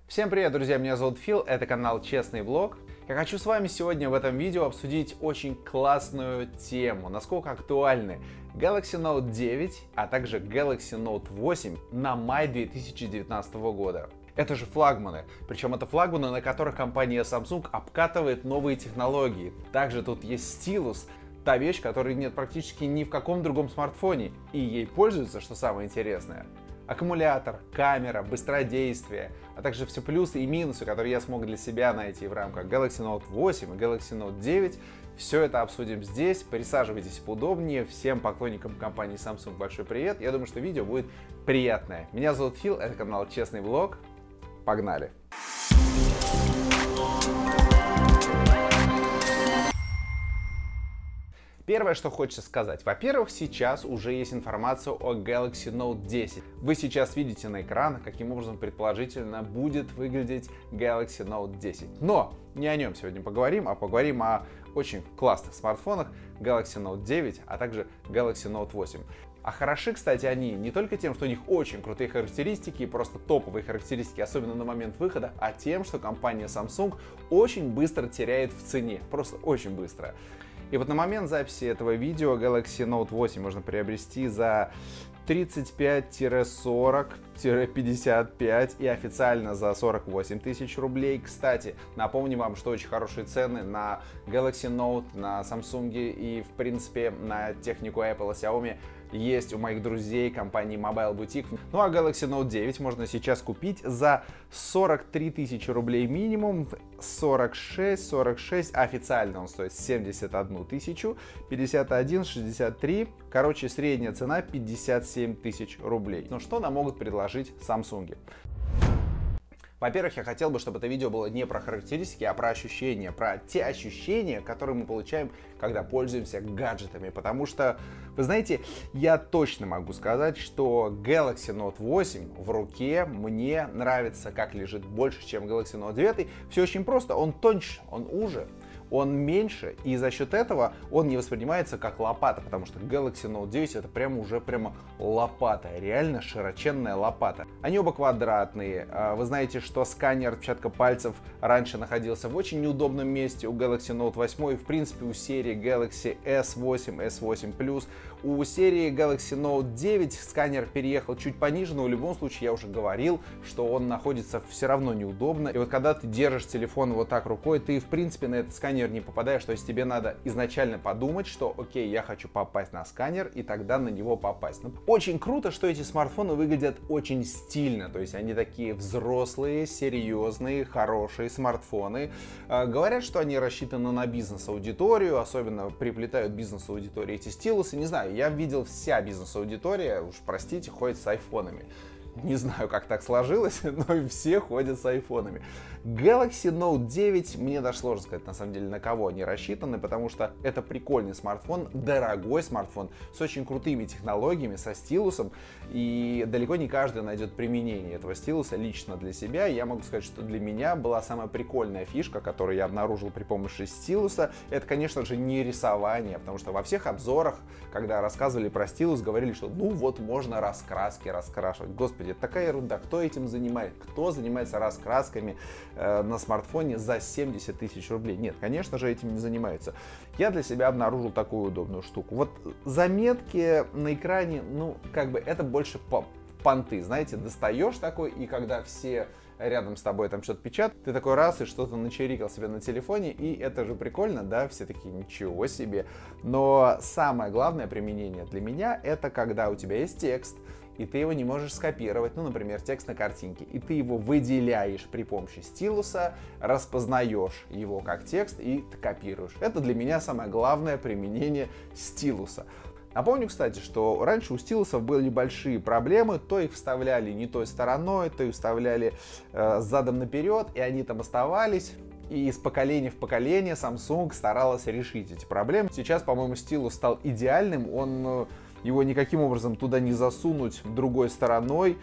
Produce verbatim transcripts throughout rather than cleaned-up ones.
Всем привет, друзья, меня зовут Фил, это канал Честный Влог. Я хочу с вами сегодня в этом видео обсудить очень классную тему, насколько актуальны Galaxy Note девять, а также Galaxy Note восемь на май две тысячи девятнадцатого года. Это же флагманы, причем это флагманы, на которых компания Samsung обкатывает новые технологии. Также тут есть стилус, та вещь, которой нет практически ни в каком другом смартфоне, и ей пользуются, что самое интересное. Аккумулятор, камера, быстродействие, а также все плюсы и минусы, которые я смог для себя найти в рамках Galaxy Note восемь и Galaxy Note девять. Все это обсудим здесь. Присаживайтесь поудобнее. Всем поклонникам компании Samsung большой привет. Я думаю, что видео будет приятное. Меня зовут Фил, это канал Честный Влог. Погнали! Первое, что хочется сказать. Во-первых, сейчас уже есть информация о Galaxy Note десять. Вы сейчас видите на экранах, каким образом предположительно будет выглядеть Galaxy Note десять. Но не о нем сегодня поговорим, а поговорим о очень классных смартфонах Galaxy Note девять, а также Galaxy Note восемь. А хороши, кстати, они не только тем, что у них очень крутые характеристики, просто топовые характеристики, особенно на момент выхода, а тем, что компания Samsung очень быстро теряет в цене. Просто очень быстро. И вот на момент записи этого видео Galaxy Note восемь можно приобрести за тридцать пять — сорок — пятьдесят пять и официально за сорок восемь тысяч рублей. Кстати, напомню вам, что очень хорошие цены на Galaxy Note, на Samsung и в принципе на технику Apple и Xiaomi есть у моих друзей компании Mobile Boutique. Ну а Galaxy Note девять можно сейчас купить за сорок три тысячи рублей минимум, сорок шесть — сорок шесть, официально он стоит семьдесят одну тысячу, пятьдесят один — шестьдесят три, короче средняя цена пятьдесят семь тысяч рублей. Но что нам могут предложить Samsung? Во-первых, я хотел бы, чтобы это видео было не про характеристики, а про ощущения, про те ощущения, которые мы получаем, когда пользуемся гаджетами. Потому что, вы знаете, я точно могу сказать, что Galaxy Note восемь в руке мне нравится, как лежит, больше, чем Galaxy Note девять. Все очень просто, он тоньше, он уже. Он меньше, и за счет этого он не воспринимается как лопата, потому что Galaxy Note девять это прямо уже прямо лопата, реально широченная лопата. Они оба квадратные. Вы знаете, что сканер отпечатка пальцев раньше находился в очень неудобном месте у Galaxy Note восемь, и в принципе у серии Galaxy эс восемь, эс восемь плюс. У серии Galaxy Note девять сканер переехал чуть пониже, но в любом случае я уже говорил, что он находится все равно неудобно. И вот когда ты держишь телефон вот так рукой, ты в принципе на этот сканер не попадаешь, то есть тебе надо изначально подумать, что окей, я хочу попасть на сканер и тогда на него попасть. Ну, очень круто, что эти смартфоны выглядят очень стильно, то есть они такие взрослые, серьезные, хорошие смартфоны. Э, говорят, что они рассчитаны на бизнес-аудиторию, особенно приплетают бизнес-аудитории эти стилусы. Не знаю, я видел, вся бизнес-аудитория, уж простите, ходит с айфонами. Не знаю, как так сложилось, но и все ходят с айфонами. Galaxy Note девять, мне даже сложно сказать, на самом деле, на кого они рассчитаны, потому что это прикольный смартфон, дорогой смартфон, с очень крутыми технологиями, со стилусом, и далеко не каждый найдет применение этого стилуса лично для себя. Я могу сказать, что для меня была самая прикольная фишка, которую я обнаружил при помощи стилуса, это, конечно же, не рисование, потому что во всех обзорах, когда рассказывали про стилус, говорили, что ну вот можно раскраски раскрашивать. Господи, это такая ерунда, кто этим занимается, кто занимается раскрасками э, на смартфоне за семьдесят тысяч рублей? Нет, конечно же, этим не занимаются. Я для себя обнаружил такую удобную штуку. Вот заметки на экране, ну, как бы это больше понты, знаете, достаешь такой, и когда все рядом с тобой там что-то печатают, ты такой раз и что-то начерикал себе на телефоне, и это же прикольно, да, все такие, ничего себе. Но самое главное применение для меня, это когда у тебя есть текст, и ты его не можешь скопировать, ну, например, текст на картинке, и ты его выделяешь при помощи стилуса, распознаешь его как текст и ты копируешь. Это для меня самое главное применение стилуса. Напомню, кстати, что раньше у стилусов были большие проблемы, то их вставляли не той стороной, то их вставляли э, задом наперед, и они там оставались. И из поколения в поколение Samsung старалась решить эти проблемы. Сейчас, по-моему, стилус стал идеальным, он... Его никаким образом туда не засунуть другой стороной.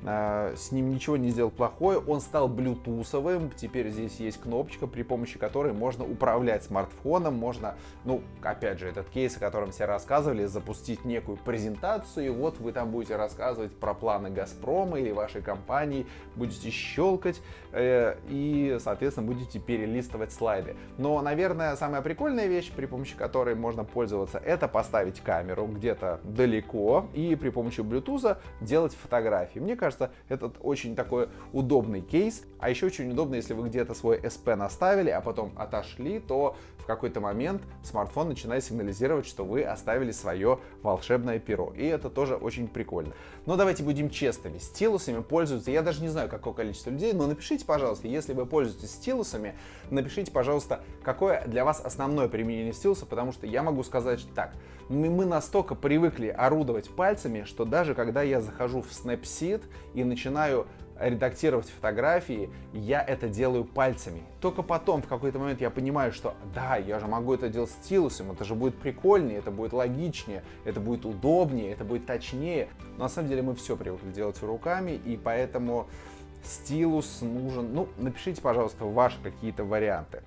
с ним ничего не сделал плохое, он стал блютусовым, теперь здесь есть кнопочка, при помощи которой можно управлять смартфоном, можно, ну, опять же, этот кейс, о котором все рассказывали, запустить некую презентацию, и вот вы там будете рассказывать про планы Газпрома или вашей компании, будете щелкать э, и, соответственно, будете перелистывать слайды. Но, наверное, самая прикольная вещь, при помощи которой можно пользоваться, это поставить камеру где-то далеко и при помощи Bluetooth делать фотографии. Мне кажется, этот очень такой удобный кейс. А еще очень удобно, если вы где-то свой эс пи наставили, а потом отошли, то в какой-то момент смартфон начинает сигнализировать, что вы оставили свое волшебное перо. И это тоже очень прикольно. Но давайте будем честными. Стилусами пользуются, я даже не знаю, какое количество людей, но напишите, пожалуйста, если вы пользуетесь стилусами, напишите, пожалуйста, какое для вас основное применение стилуса, потому что я могу сказать так. Мы настолько привыкли орудовать пальцами, что даже когда я захожу в Snapseed и начинаю редактировать фотографии, я это делаю пальцами. Только потом, в какой-то момент, я понимаю, что да, я же могу это делать стилусом, это же будет прикольнее, это будет логичнее, это будет удобнее, это будет точнее. Но на самом деле мы все привыкли делать руками, и поэтому стилус нужен. Ну, напишите, пожалуйста, ваши какие-то варианты.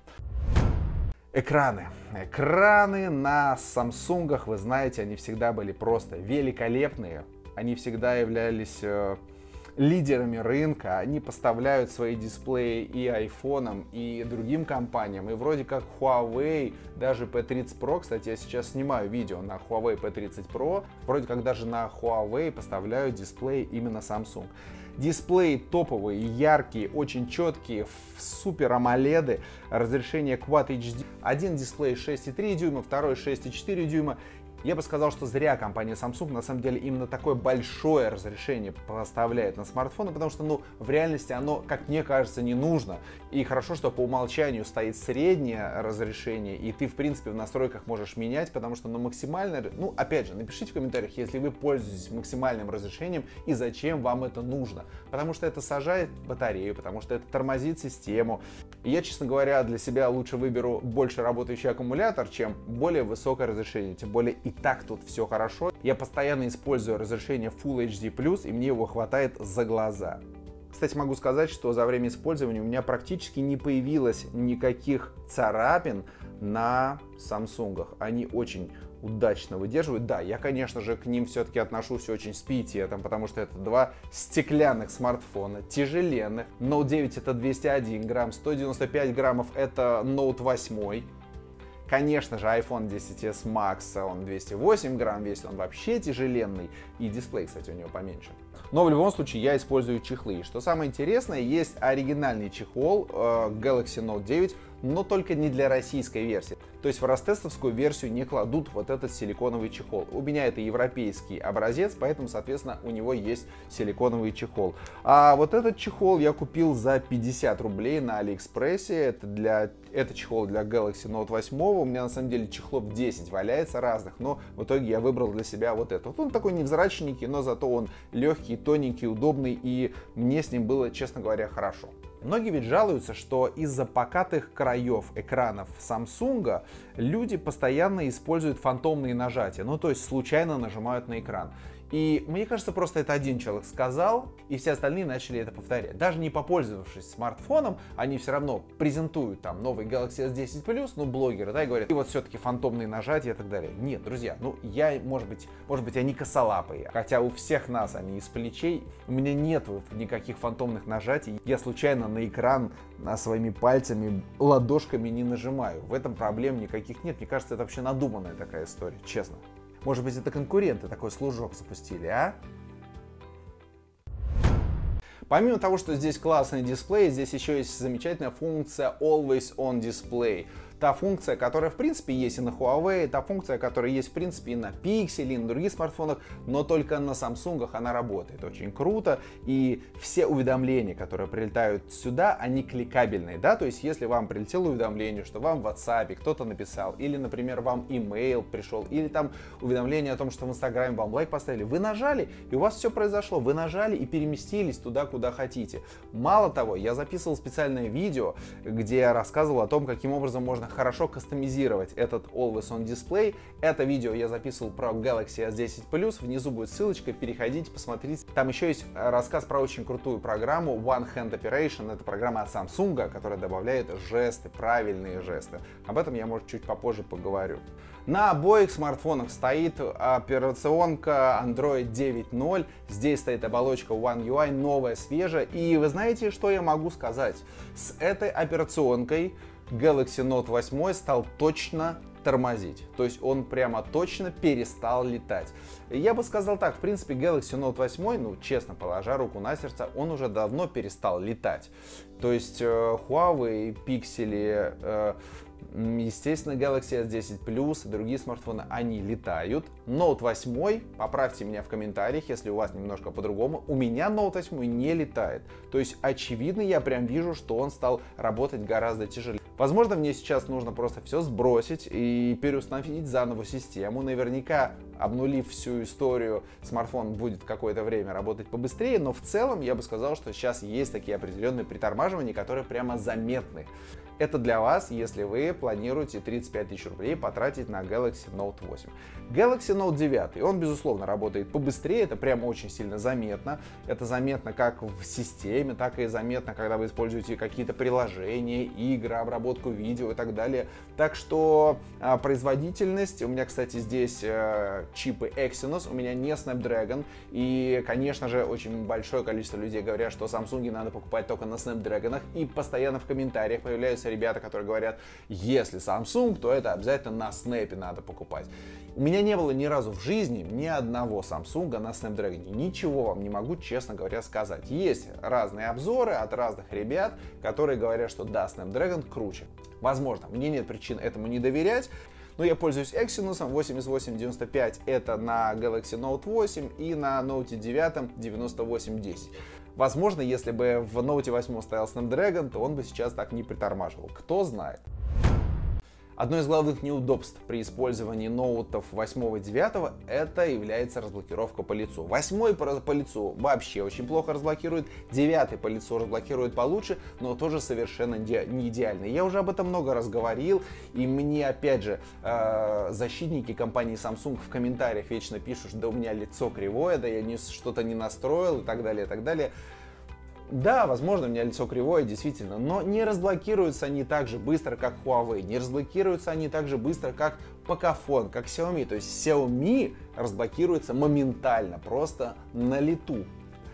Экраны. Экраны на Samsung, вы знаете, они всегда были просто великолепные. Они всегда являлись э, лидерами рынка. Они поставляют свои дисплеи и айфонам, и другим компаниям. И вроде как Huawei, даже пи тридцать про, кстати, я сейчас снимаю видео на Huawei пи тридцать про, вроде как даже на Huawei поставляют дисплеи именно Samsung. Дисплеи топовые, яркие, очень четкие, супер амоледы, разрешение Quad эйч ди. Один дисплей шесть и три дюйма, второй шесть и четыре дюйма. Я бы сказал, что зря компания Samsung на самом деле именно такое большое разрешение поставляет на смартфоны, потому что, ну, в реальности оно, как мне кажется, не нужно. И хорошо, что по умолчанию стоит среднее разрешение, и ты, в принципе, в настройках можешь менять, потому что, ну, максимальное, ну, опять же, напишите в комментариях, если вы пользуетесь максимальным разрешением и зачем вам это нужно. Потому что это сажает батарею, потому что это тормозит систему. И я, честно говоря, для себя лучше выберу больше работающий аккумулятор, чем более высокое разрешение, тем более и так тут все хорошо. Я постоянно использую разрешение Full эйч ди плюс, и мне его хватает за глаза. Кстати, могу сказать, что за время использования у меня практически не появилось никаких царапин на Samsung. Они очень удачно выдерживают. Да, я, конечно же, к ним все-таки отношусь очень с пиететом, потому что это два стеклянных смартфона, тяжеленных. ноут девять это двести один грамм, сто девяносто пять граммов это ноут восемь. Конечно же, iPhone десять эс Max, он двести восемь грамм весит, он вообще тяжеленный. И дисплей, кстати, у него поменьше. Но в любом случае я использую чехлы. Что самое интересное, есть оригинальный чехол э, Galaxy ноут девять, но только не для российской версии. То есть в ростестовскую версию не кладут вот этот силиконовый чехол. У меня это европейский образец, поэтому, соответственно, у него есть силиконовый чехол. А вот этот чехол я купил за пятьдесят рублей на Алиэкспрессе. Это, для, это чехол для Galaxy ноут восемь. У меня на самом деле чехлов десять валяется разных, но в итоге я выбрал для себя вот этот. Вот он такой невзрачненький, но зато он легкий, тоненький, удобный, и мне с ним было, честно говоря, хорошо. Многие ведь жалуются, что из-за покатых краев экранов Samsung люди постоянно используют фантомные нажатия, ну то есть случайно нажимают на экран. И мне кажется, просто это один человек сказал, и все остальные начали это повторять. Даже не попользовавшись смартфоном, они все равно презентуют там новый Galaxy эс десять плюс, ну блогеры, да, и говорят, и вот все-таки фантомные нажатия и так далее. Нет, друзья, ну я, может быть, может быть, они косолапые, хотя у всех нас они из плечей, у меня нет никаких фантомных нажатий, я случайно на экран на своими пальцами, ладошками не нажимаю. В этом проблем никаких нет, мне кажется, это вообще надуманная такая история, честно. Может быть, это конкуренты такой служок запустили, а? Помимо того, что здесь классный дисплей, здесь еще есть замечательная функция Always On Display. Та функция, которая в принципе есть и на Huawei, та функция, которая есть в принципе и на Pixel, и на других смартфонах, но только на Samsung она работает очень круто, и все уведомления, которые прилетают сюда, они кликабельные, да, то есть если вам прилетело уведомление, что вам в WhatsApp кто-то написал, или, например, вам email пришел, или там уведомление о том, что в Instagram вам лайк поставили, вы нажали, и у вас все произошло, вы нажали и переместились туда, куда хотите. Мало того, я записывал специальное видео, где я рассказывал о том, каким образом можно хорошо кастомизировать этот Always On Display. Это видео я записывал про Galaxy эс десять плюс, внизу будет ссылочка, переходите, посмотрите. Там еще есть рассказ про очень крутую программу One Hand Operation, это программа от Samsung, которая добавляет жесты, правильные жесты. Об этом я, может, чуть попозже поговорю. На обоих смартфонах стоит операционка Android девять ноль, здесь стоит оболочка One ю ай, новая, свежая, и вы знаете, что я могу сказать? С этой операционкой Galaxy Note восемь стал точно тормозить, то есть он прямо точно перестал летать. Я бы сказал так, в принципе, Galaxy Note восемь, ну, честно, положа руку на сердце, он уже давно перестал летать. То есть э, Huawei, Pixel, э, естественно, Galaxy эс десять плюс и другие смартфоны, они летают. Note восемь, поправьте меня в комментариях, если у вас немножко по-другому, у меня Note восемь не летает. То есть, очевидно, я прям вижу, что он стал работать гораздо тяжелее. Возможно, мне сейчас нужно просто все сбросить и переустановить заново систему. Наверняка, обнулив всю историю, смартфон будет какое-то время работать побыстрее, но в целом я бы сказал, что сейчас есть такие определенные притормаживания, которые прямо заметны. Это для вас, если вы планируете тридцать пять тысяч рублей потратить на Galaxy Note восемь. Galaxy Note девять, он, безусловно, работает побыстрее, это прямо очень сильно заметно. Это заметно как в системе, так и заметно, когда вы используете какие-то приложения, игры, обработку видео и так далее. Так что а, производительность, у меня, кстати, здесь а, чипы Exynos, у меня не Snapdragon. И, конечно же, очень большое количество людей говорят, что Samsung надо покупать только на Snapdragon. И постоянно в комментариях появляются ребята, которые говорят, если Samsung, то это обязательно на Snap надо покупать. У меня не было ни разу в жизни ни одного Samsung на Snapdragon. Ничего вам не могу, честно говоря, сказать. Есть разные обзоры от разных ребят, которые говорят, что да, Snapdragon круче. Возможно, мне нет причин этому не доверять. Но я пользуюсь Exynos восемьдесят восемь девяносто пять, это на Galaxy Note восемь, и на Note девять девяносто восемь десять. Возможно, если бы в Note восемь стоял Snapdragon, то он бы сейчас так не притормаживал. Кто знает. Одно из главных неудобств при использовании ноутов восемь и девять это является разблокировка по лицу. восемь по лицу вообще очень плохо разблокирует, девять по лицу разблокирует получше, но тоже совершенно не идеально. Я уже об этом много раз говорил, и мне опять же э, защитники компании Samsung в комментариях вечно пишут, да у меня лицо кривое, да я что-то не настроил и так далее, и так далее. Да, возможно, у меня лицо кривое, действительно, но не разблокируются они так же быстро, как Huawei, не разблокируются они так же быстро, как Pocophone, как Xiaomi. То есть Xiaomi разблокируется моментально, просто на лету.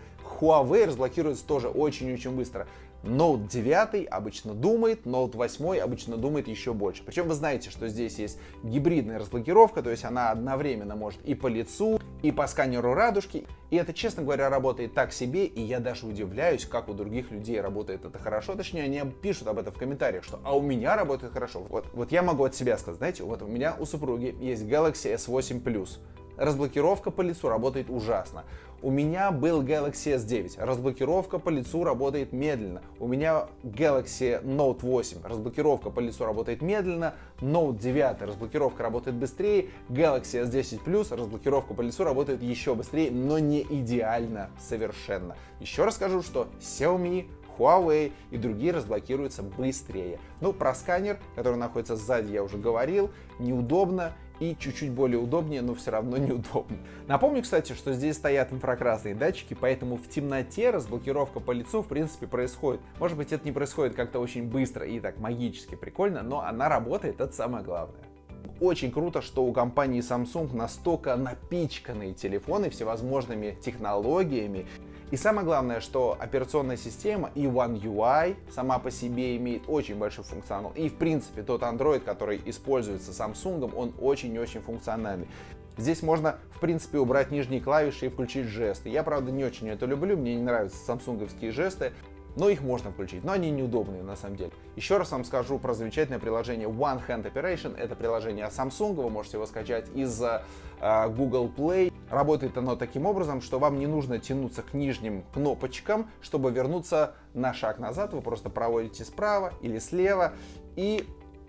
Huawei разблокируется тоже очень-очень быстро. Note девять обычно думает, Note восемь обычно думает еще больше. Причем вы знаете, что здесь есть гибридная разблокировка, то есть она одновременно может и по лицу, и по сканеру радужки. И это, честно говоря, работает так себе, и я даже удивляюсь, как у других людей работает это хорошо. Точнее, они пишут об этом в комментариях, что «а у меня работает хорошо». Вот, вот я могу от себя сказать, знаете, вот у меня у супруги есть Galaxy эс восемь плюс. Разблокировка по лицу работает ужасно. У меня был Galaxy эс девять, разблокировка по лицу работает медленно. У меня Galaxy Note восемь, разблокировка по лицу работает медленно. Note девять, разблокировка работает быстрее. Galaxy эс десять плюс, разблокировка по лицу работает еще быстрее, но не идеально совершенно. Еще раз скажу, что Xiaomi, Huawei и другие разблокируются быстрее. Ну, про сканер, который находится сзади, я уже говорил, неудобно. И чуть-чуть более удобнее, но все равно неудобно. Напомню, кстати, что здесь стоят инфракрасные датчики, поэтому в темноте разблокировка по лицу в принципе происходит. Может быть, это не происходит как-то очень быстро и так магически прикольно, но она работает, это самое главное. Очень круто, что у компании Samsung настолько напичканные телефоны всевозможными технологиями. И самое главное, что операционная система и One ю ай сама по себе имеет очень большой функционал. И в принципе тот Android, который используется Samsung, он очень-очень функциональный. Здесь можно в принципе убрать нижние клавиши и включить жесты. Я, правда, не очень это люблю, мне не нравятся самсунговские жесты. Но их можно включить, но они неудобные на самом деле. Еще раз вам скажу про замечательное приложение One Hand Operation. Это приложение от Samsung, вы можете его скачать из uh, Google Play. Работает оно таким образом, что вам не нужно тянуться к нижним кнопочкам, чтобы вернуться на шаг назад. Вы просто проводите справа или слева и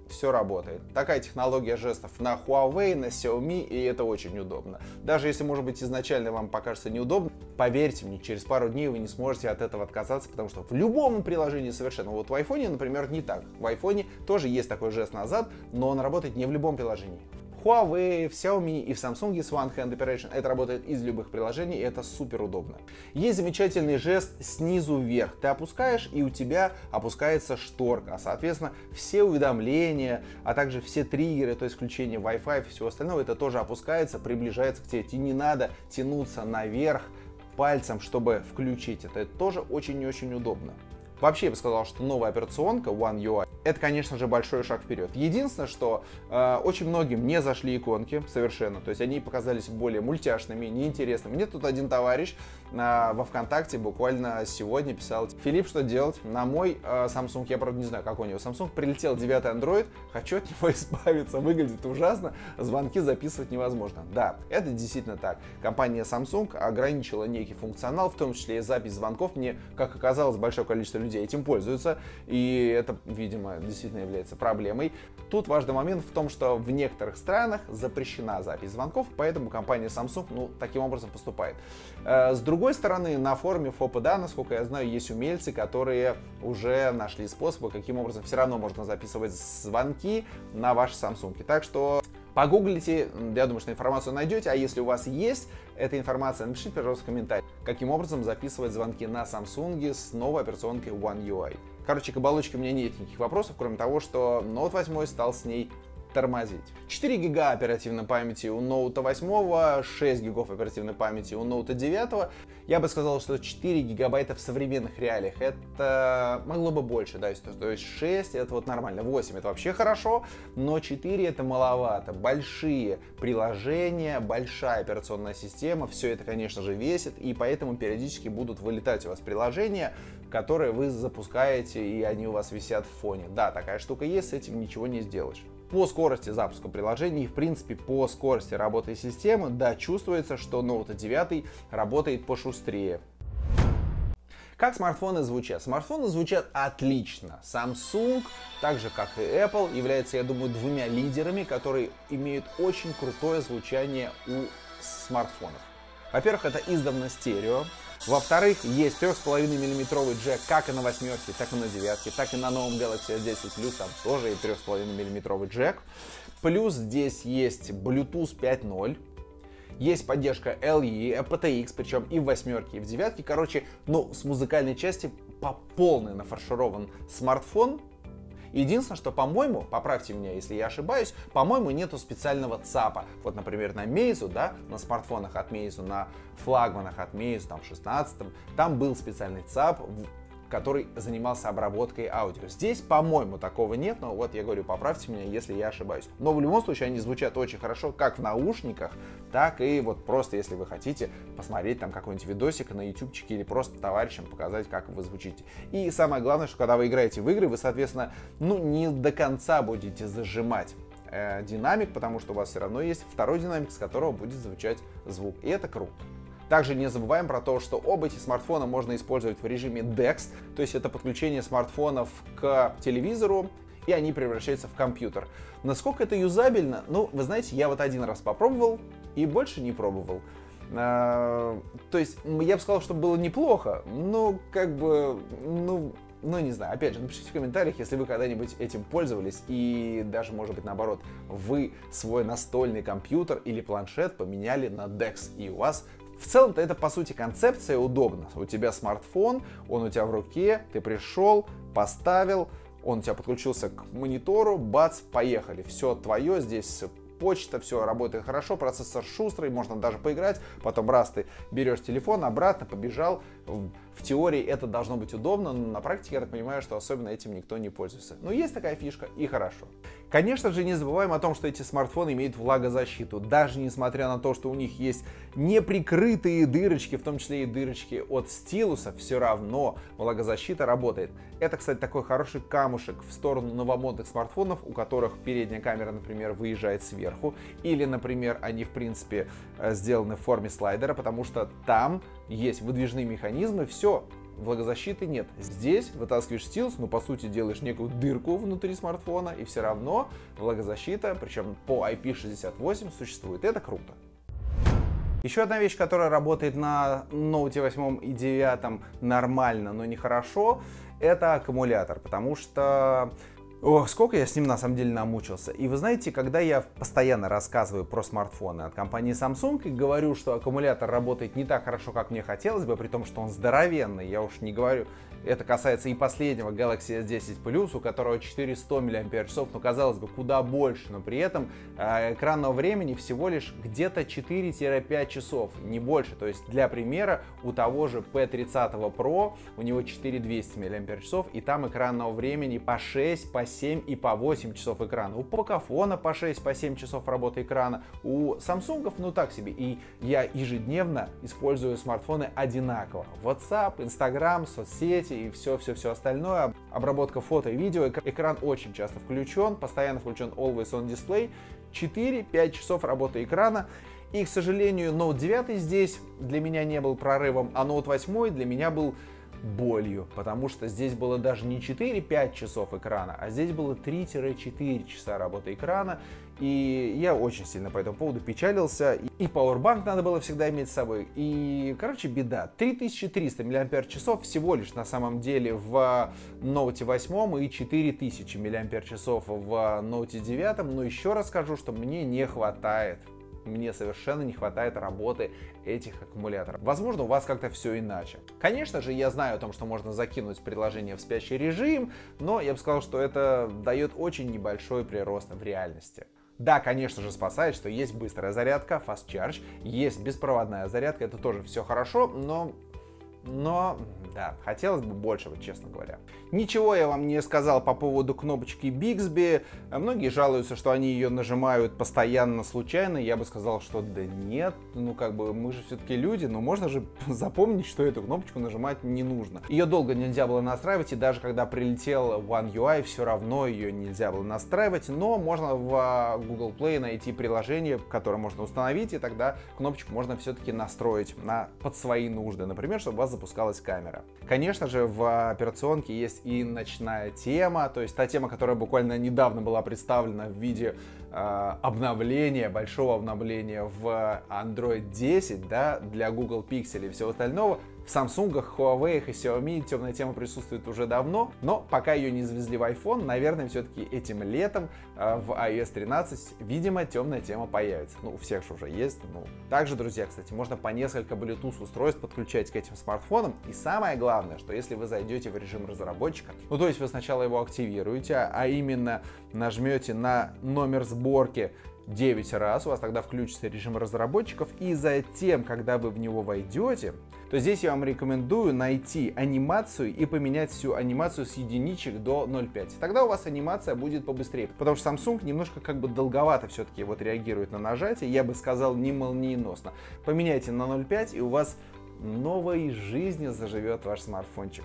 все работает. Такая технология жестов на Huawei, на Xiaomi, и это очень удобно. Даже если, может быть, изначально вам покажется неудобно, поверьте мне, через пару дней вы не сможете от этого отказаться, потому что в любом приложении совершенно. Вот в айфоне, например, не так. В айфоне тоже есть такой жест назад, но он работает не в любом приложении. В Huawei, в Xiaomi и в Samsung с One Hand Operation это работает из любых приложений, и это супер удобно. Есть замечательный жест снизу вверх. Ты опускаешь, и у тебя опускается шторка. А, соответственно, все уведомления, а также все триггеры, то есть включение Wi-Fi и всего остального, это тоже опускается, приближается к тебе. Тебе не надо тянуться наверх пальцем, чтобы включить это. Это тоже очень и очень удобно. Вообще, я бы сказал, что новая операционка One ю ай это, конечно же, большой шаг вперед. Единственное, что э, очень многим не зашли иконки совершенно, то есть они показались более мультяшными, неинтересными. Мне тут один товарищ э, во ВКонтакте буквально сегодня писал: Филипп, что делать? На мой э, Samsung, я правда не знаю, как у него Samsung, прилетел девятый Android, хочу от него избавиться, выглядит ужасно, звонки записывать невозможно. Да, это действительно так. Компания Samsung ограничила некий функционал, в том числе и запись звонков. Мне, как оказалось, большое количество людей этим пользуются, и это, видимо, действительно является проблемой. Тут важный момент в том, что в некоторых странах запрещена запись звонков, поэтому компания Samsung, ну, таким образом поступает. С другой стороны, на форуме Фопода, насколько я знаю, есть умельцы, которые уже нашли способы, каким образом все равно можно записывать звонки на ваши Samsung. Так что погуглите, я думаю, что информацию найдете, а если у вас есть эта информация, напишите, пожалуйста, в комментарии, каким образом записывать звонки на Samsung с новой операционкой One ю ай. Короче, к оболочке у меня нет никаких вопросов, кроме того, что Note восемь стал с ней тормозить. четыре гига оперативной памяти у Note восемь, шесть гигов оперативной памяти у Note девять. Я бы сказал, что четыре гигабайта в современных реалиях это могло бы больше, да, то есть шесть это вот нормально, восемь это вообще хорошо, но четыре это маловато. Большие приложения, большая операционная система, все это, конечно же, весит, и поэтому периодически будут вылетать у вас приложения, которые вы запускаете, и они у вас висят в фоне. Да, такая штука есть, с этим ничего не сделаешь. По скорости запуска приложений и, в принципе, по скорости работы системы, да, чувствуется, что Note девять работает пошустрее. Как смартфоны звучат? Смартфоны звучат отлично. Samsung, так же как и Apple, является, я думаю, двумя лидерами, которые имеют очень крутое звучание у смартфонов. Во-первых, это издавна стерео. Во-вторых, есть три с половиной миллиметровый джек как и на восьмерке, так и на девятке, так и на новом Galaxy эс десять плюс, там тоже и три с половиной миллиметровый джек. Плюс здесь есть Bluetooth пять ноль, есть поддержка эл и, эй пи ти экс, причем и в восьмерке, и в девятке. Короче, ну, с музыкальной части по полной нафарширован смартфон. Единственное, что, по-моему, поправьте меня, если я ошибаюсь, по-моему, нету специального ЦАПа. Вот, например, на Meizu, да, на смартфонах от Meizu, на флагманах от Meizu, там, в шестнадцатом, там был специальный ЦАП, который занимался обработкой аудио. Здесь, по-моему, такого нет, но вот я говорю, поправьте меня, если я ошибаюсь. Но в любом случае они звучат очень хорошо, как в наушниках, так и вот просто, если вы хотите посмотреть там какой-нибудь видосик на ютубчике или просто товарищам показать, как вы звучите. И самое главное, что когда вы играете в игры, вы, соответственно, ну, не до конца будете зажимать э, динамик, потому что у вас все равно есть второй динамик, с которого будет звучать звук. И это круто. Также не забываем про то, что оба эти смартфона можно использовать в режиме декс, то есть это подключение смартфонов к телевизору, и они превращаются в компьютер. Насколько это юзабельно? Ну, вы знаете, я вот один раз попробовал и больше не пробовал. А, то есть я бы сказал, что было неплохо, но как бы, ну... Ну, не знаю, опять же, напишите в комментариях, если вы когда-нибудь этим пользовались, и даже, может быть, наоборот, вы свой настольный компьютер или планшет поменяли на декс, и у вас в целом-то это, по сути, концепция удобна. У тебя смартфон, он у тебя в руке, ты пришел, поставил, он у тебя подключился к монитору, бац, поехали, все твое, здесь почта, все работает хорошо, процессор шустрый, можно даже поиграть, потом раз ты берешь телефон, обратно побежал. В теории это должно быть удобно, но на практике я так понимаю, что особенно этим никто не пользуется. Но есть такая фишка, и хорошо. Конечно же, не забываем о том, что эти смартфоны имеют влагозащиту. Даже несмотря на то, что у них есть неприкрытые дырочки, в том числе и дырочки от стилуса, все равно влагозащита работает. Это, кстати, такой хороший камушек в сторону новомодных смартфонов, у которых передняя камера, например, выезжает сверху. Или, например, они, в принципе, сделаны в форме слайдера, потому что там есть выдвижные механизмы, все. влагозащиты нет. Здесь вытаскиваешь стилус, ну по сути делаешь некую дырку внутри смартфона, и все равно влагозащита, причем по ай пи шестьдесят восемь, существует. Это круто. Еще одна вещь, которая работает на ноуте восемь и девять нормально, но нехорошо, это аккумулятор, потому что... Ох, сколько я с ним на самом деле намучился. И вы знаете, когда я постоянно рассказываю про смартфоны от компании Samsung и говорю, что аккумулятор работает не так хорошо, как мне хотелось бы, при том, что он здоровенный, я уж не говорю, это касается и последнего Galaxy эс десять плюс, у которого четыреста миллиампер-часов, ну казалось бы, куда больше, но при этом э, экранного времени всего лишь где-то четыре-пять часов, не больше. То есть для примера, у того же пи тридцать про у него четыре тысячи двести миллиампер-часов, и там экранного времени по шесть, по семь и по восемь часов экрана. У Pocophone по шесть, по семь часов работы экрана, у Samsung ну так себе. И я ежедневно использую смартфоны одинаково. WhatsApp, Instagram, соцсети и все-все-все остальное. Обработка фото и видео. Экран очень часто включен, постоянно включен Always On Display. четыре-пять часов работы экрана. И, к сожалению, Note девять здесь для меня не был прорывом, а Note восемь для меня был болью, потому что здесь было даже не четыре-пять часов экрана, а здесь было три-четыре часа работы экрана, и я очень сильно по этому поводу печалился, и Powerbank надо было всегда иметь с собой, и, короче, беда. три тысячи триста миллиампер-часов всего лишь на самом деле в Note восемь и четыре тысячи миллиампер-часов в Note девять, но еще раз скажу, что мне не хватает. Мне совершенно не хватает работы этих аккумуляторов. Возможно, у вас как-то все иначе. Конечно же, я знаю о том, что можно закинуть приложение в спящий режим, но я бы сказал, что это дает очень небольшой прирост в реальности. Да, конечно же, спасает, что есть быстрая зарядка, fast charge, есть беспроводная зарядка, это тоже все хорошо, но... Но, да, хотелось бы большего, честно говоря. Ничего я вам не сказал по поводу кнопочки Bixby. Многие жалуются, что они ее нажимают постоянно случайно. Я бы сказал, что да нет, ну как бы мы же все-таки люди, но можно же запомнить, что эту кнопочку нажимать не нужно. Ее долго нельзя было настраивать, и даже когда прилетел One ю ай, все равно ее нельзя было настраивать. Но можно в Google Play найти приложение, которое можно установить, и тогда кнопочку можно все-таки настроить на, под свои нужды. Например, чтобы у вас запускалась камера. Конечно же, в операционке есть и ночная тема, то есть та тема, которая буквально недавно была представлена в виде э, обновления, большого обновления в Android десять, да, для Google Pixel и всего остального. В Samsung, Huawei и Xiaomi темная тема присутствует уже давно, но пока ее не завезли в iPhone, наверное, все-таки этим летом э, в ай о эс тринадцать, видимо, темная тема появится. Ну, у всех же уже есть. Ну. Также, друзья, кстати, можно по несколько Bluetooth устройств подключать к этим смартфонам. И самое главное, что если вы зайдете в режим разработчика, ну, то есть вы сначала его активируете, а именно нажмете на номер сборки девять раз, у вас тогда включится режим разработчиков, и затем, когда вы в него войдете, то здесь я вам рекомендую найти анимацию и поменять всю анимацию с единичек до ноль целых пять. Тогда у вас анимация будет побыстрее, потому что Samsung немножко как бы долговато все-таки вот реагирует на нажатие, я бы сказал, не молниеносно. Поменяйте на ноль целых пять, и у вас новой жизнью заживет ваш смартфончик.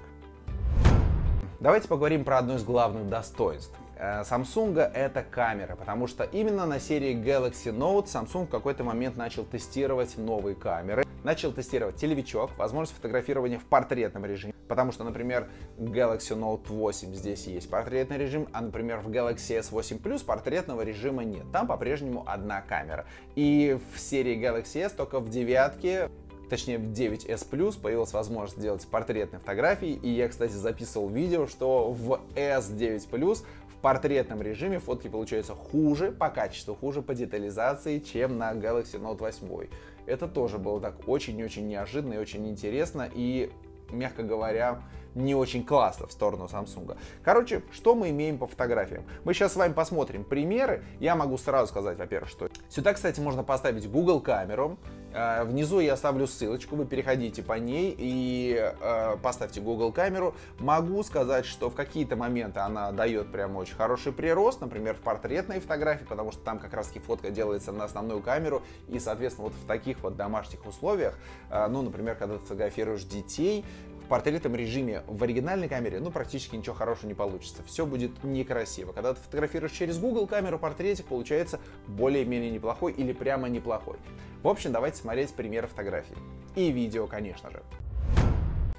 Давайте поговорим про одно из главных достоинств Samsung — это камера, потому что именно на серии Galaxy Note Samsung в какой-то момент начал тестировать новые камеры, начал тестировать телевичок, возможность фотографирования в портретном режиме, потому что, например, Galaxy Note восемь здесь есть портретный режим, а, например, в Galaxy эс восемь плюс портретного режима нет, там по-прежнему одна камера. И в серии Galaxy S только в девятке, точнее в девять эс плюс, появилась возможность делать портретные фотографии, и я, кстати, записывал видео, что в эс девять плюс в портретном режиме фотки получаются хуже по качеству, хуже по детализации, чем на Galaxy Note восемь. Это тоже было так очень-очень неожиданно и очень интересно, и, мягко говоря, не очень классно в сторону Samsung. Короче, что мы имеем по фотографиям? Мы сейчас с вами посмотрим примеры. Я могу сразу сказать, во-первых, что сюда, кстати, можно поставить Google камеру. Внизу я оставлю ссылочку, вы переходите по ней и э, поставьте Google камеру. Могу сказать, что в какие-то моменты она дает прям очень хороший прирост, например, в портретной фотографии, потому что там как раз таки фотка делается на основную камеру, и, соответственно, вот в таких вот домашних условиях, э, ну, например, когда ты фотографируешь детей, в портретном режиме в оригинальной камере, ну, практически ничего хорошего не получится. Все будет некрасиво. Когда ты фотографируешь через Google камеру, портретик получается более-менее неплохой или прямо неплохой. В общем, давайте смотреть примеры фотографий. И видео, конечно же.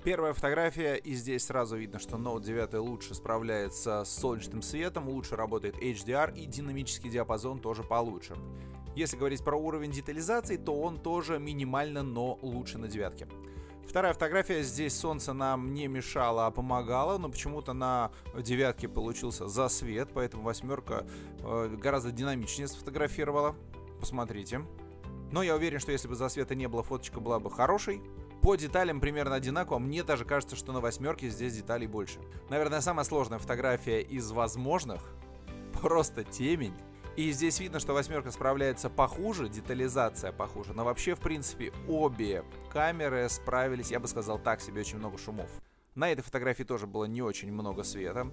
Первая фотография, и здесь сразу видно, что ноут девять лучше справляется с солнечным светом, лучше работает эйч ди ар и динамический диапазон тоже получше. Если говорить про уровень детализации, то он тоже минимально, но лучше на девятке. Вторая фотография, здесь солнце нам не мешало, а помогало, но почему-то на девятке получился засвет, поэтому восьмерка э, гораздо динамичнее сфотографировала. Посмотрите. Но я уверен, что если бы засвета не было, фоточка была бы хорошей. По деталям примерно одинаково, мне даже кажется, что на восьмерке здесь деталей больше. Наверное, самая сложная фотография из возможных, просто темень. И здесь видно, что восьмерка справляется похуже, детализация похуже, но вообще, в принципе, обе камеры справились, я бы сказал, так себе, очень много шумов. На этой фотографии тоже было не очень много света.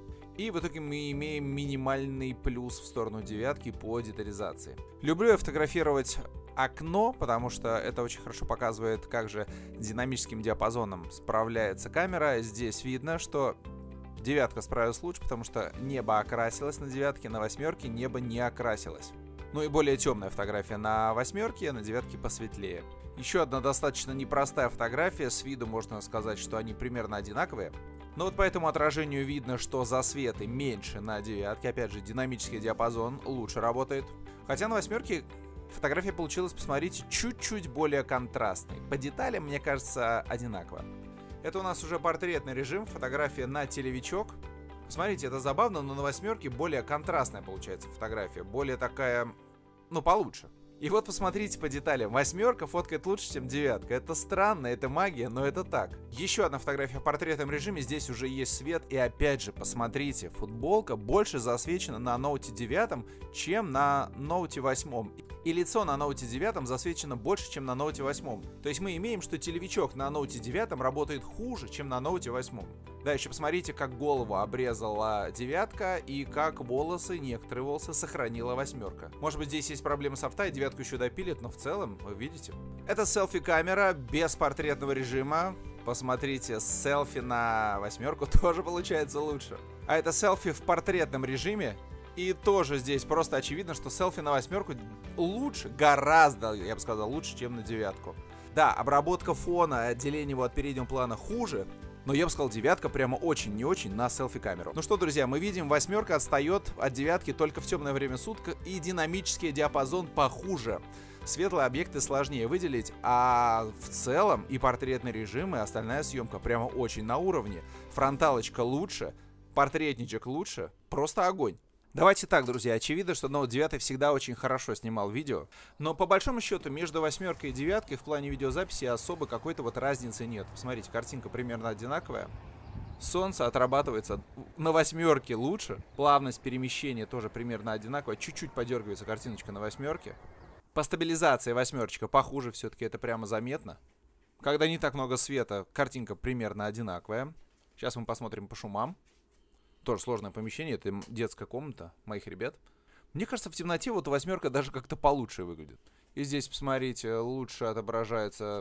И в итоге мы имеем минимальный плюс в сторону девятки по детализации. Люблю я фотографировать окно, потому что это очень хорошо показывает, как же динамическим диапазоном справляется камера. Здесь видно, что девятка справилась лучше, потому что небо окрасилось на девятке, на восьмерке небо не окрасилось. Ну и более темная фотография на восьмерке, на девятке посветлее. Еще одна достаточно непростая фотография, с виду можно сказать, что они примерно одинаковые. Но вот по этому отражению видно, что засветы меньше на девятке, опять же динамический диапазон лучше работает. Хотя на восьмерке фотография получилась, посмотрите, чуть-чуть более контрастной. По деталям, мне кажется, одинаково. Это у нас уже портретный режим, фотография на телевичок. Смотрите, это забавно, но на восьмерке более контрастная получается фотография, более такая, ну, получше. И вот посмотрите по деталям, восьмерка фоткает лучше, чем девятка. Это странно, это магия, но это так. Еще одна фотография в портретном режиме, здесь уже есть свет. И опять же, посмотрите, футболка больше засвечена на ноуте девять, чем на ноуте восемь. И лицо на ноуте девять засвечено больше, чем на ноуте восемь. То есть мы имеем, что телевичок на ноуте девять работает хуже, чем на ноуте восемь. Да, еще посмотрите, как голову обрезала девятка и как волосы, некоторые волосы сохранила восьмерка. Может быть, здесь есть проблемы с авто, и девятку еще допилит, но в целом, вы видите. Это селфи-камера без портретного режима. Посмотрите, селфи на восьмерку тоже получается лучше. А это селфи в портретном режиме. И тоже здесь просто очевидно, что селфи на восьмерку лучше, гораздо, я бы сказал, лучше, чем на девятку. Да, обработка фона, отделение его от переднего плана хуже, но я бы сказал, девятка прямо очень не очень на селфи-камеру. Ну что, друзья, мы видим, восьмерка отстает от девятки только в темное время суток, и динамический диапазон похуже. Светлые объекты сложнее выделить, а в целом и портретный режим, и остальная съемка прямо очень на уровне. Фронталочка лучше, портретничек лучше, просто огонь. Давайте так, друзья, очевидно, что ноут девять всегда очень хорошо снимал видео, но по большому счету между восьмеркой и девяткой в плане видеозаписи особо какой-то вот разницы нет. Посмотрите, картинка примерно одинаковая. Солнце отрабатывается на восьмерке лучше, плавность перемещения тоже примерно одинаковая, чуть-чуть подергивается картиночка на восьмерке. По стабилизации восьмерочка похуже, все-таки это прямо заметно. Когда не так много света, картинка примерно одинаковая. Сейчас мы посмотрим по шумам. Тоже сложное помещение, это детская комната моих ребят. Мне кажется, в темноте вот восьмерка даже как-то получше выглядит. И здесь, посмотрите, лучше отображаются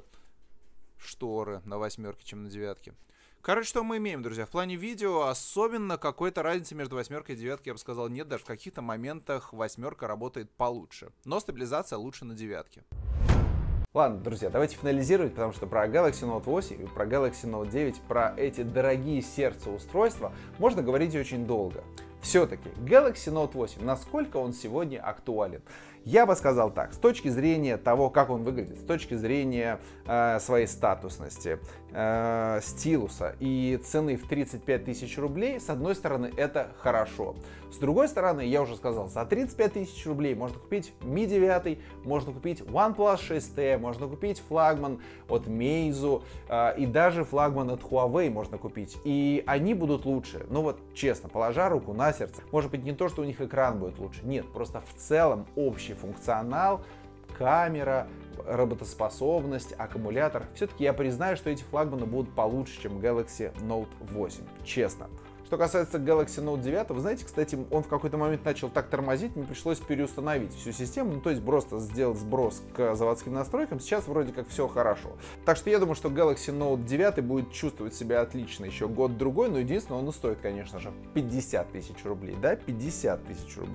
шторы на восьмерке, чем на девятке. Короче, что мы имеем, друзья? В плане видео особенно какой-то разницы между восьмеркой и девяткой, я бы сказал, нет. Даже в каких-то моментах восьмерка работает получше. Но стабилизация лучше на девятке. Ладно, друзья, давайте финализировать, потому что про Galaxy Note восемь и про Galaxy Note девять, про эти дорогие сердцу устройства можно говорить очень долго. Все-таки Galaxy Note восемь, насколько он сегодня актуален? Я бы сказал так, с точки зрения того, как он выглядит, с точки зрения э, своей статусности, э, стилуса и цены в тридцать пять тысяч рублей, с одной стороны, это хорошо. С другой стороны, я уже сказал, за тридцать пять тысяч рублей можно купить ми девять, можно купить OnePlus шесть тэ, можно купить флагман от Meizu э, и даже флагман от Huawei можно купить. И они будут лучше. Ну вот, честно, положа руку на сердце, может быть не то, что у них экран будет лучше, нет, просто в целом общий функционал, камера, работоспособность, аккумулятор. Все-таки я признаю, что эти флагманы будут получше, чем Galaxy Note восемь. Честно. Что касается Galaxy Note девять, вы знаете, кстати, он в какой-то момент начал так тормозить, мне пришлось переустановить всю систему, ну то есть просто сделать сброс к заводским настройкам. Сейчас вроде как все хорошо. Так что я думаю, что Galaxy Note девять будет чувствовать себя отлично еще год-другой, но единственное, он и стоит, конечно же, пятьдесят тысяч рублей, да, пятьдесят тысяч рублей.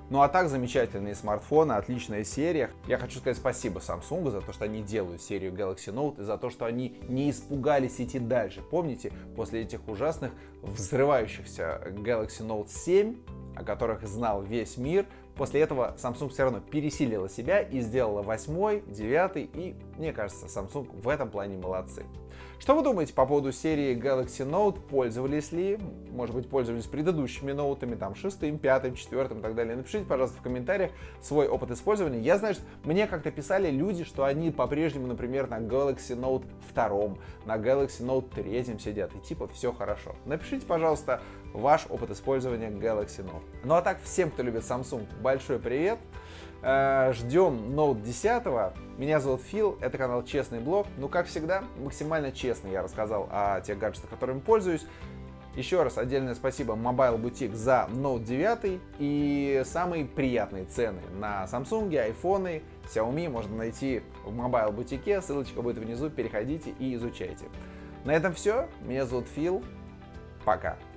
Ну а так, замечательные смартфоны, отличная серия. Я хочу сказать спасибо Samsung за то, что они делают серию Galaxy Note и за то, что они не испугались идти дальше. Помните, после этих ужасных взрывающихся Galaxy Note семь, о которых знал весь мир, после этого Samsung все равно пересилила себя и сделала восьмой, девятый, и мне кажется, Samsung в этом плане молодцы. Что вы думаете по поводу серии Galaxy Note? Пользовались ли? Может быть, пользовались предыдущими ноутами, там, шестым, пятым, четвертым и так далее? Напишите, пожалуйста, в комментариях свой опыт использования. Я знаю, что мне как-то писали люди, что они по-прежнему, например, на Galaxy Note два, на Galaxy Note три сидят, и типа все хорошо. Напишите, пожалуйста, ваш опыт использования Galaxy Note. Ну а так, всем, кто любит Samsung, большой привет. Ждем Note десять. Меня зовут Фил, это канал Честный Блог. Ну, как всегда, максимально честно я рассказал о тех гаджетах, которыми пользуюсь. Еще раз отдельное спасибо Mobile Boutique за Note девять и самые приятные цены на Samsung, айфоны, Xiaomi можно найти в Mobile Boutique. Ссылочка будет внизу, переходите и изучайте. На этом все. Меня зовут Фил. Пока.